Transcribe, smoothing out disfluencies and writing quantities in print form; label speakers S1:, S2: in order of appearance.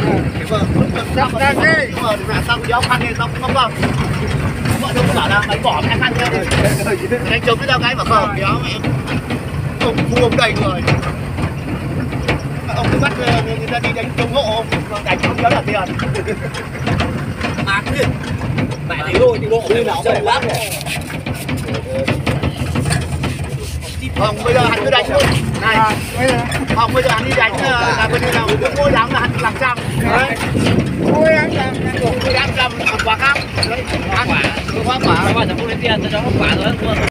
S1: Xong ra đi. Nhưng mà xong thì ông khăn đi xong không không. Mọi người bảo là mày bỏ cái khăn theo đi. Đánh chống với tao cái mà không kéo mẹ. Ông thu ông đầy người. Ông cứ bắt người ta đi đánh chống hộ ông, đánh không kéo là tiền. Mạc đi. Mẹ thấy rồi thì bộ đi nào dày lắm. Không, bây giờ hắn cứ đánh luôn. Này, không, bây giờ hắn đi đánh là bên nào cứ mỗi lắm là hắn làm trăm. Đấy. Mỗi lắm trăm, quả cam. Đấy, quả. Quả. Quả. Quả. Quả. Quả. Quả. Quả. Quả. Quả. Quả. Quả. Quả. Quả.